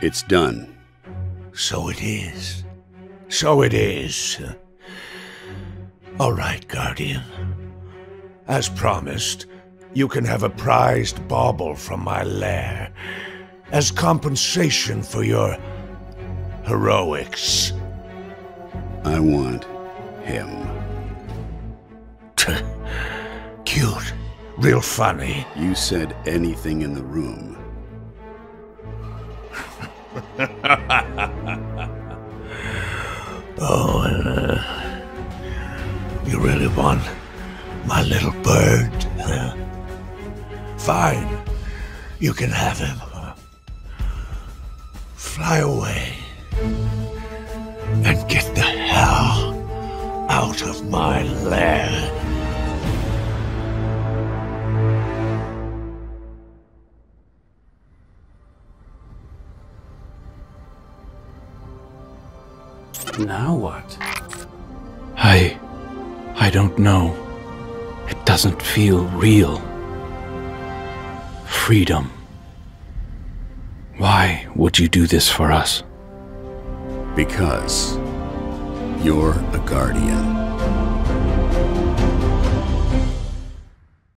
It's done. So it is. So it is. All right, Guardian. As promised, you can have a prized bauble from my lair as compensation for your heroics. I want him. Cute. Real funny. You said anything in the room. Oh, you really want my little bird? Fine. You can have him. Fly away. And get the hell out of my lair. Now what? I don't know. It doesn't feel real. Freedom. Why would you do this for us? Because you're a guardian.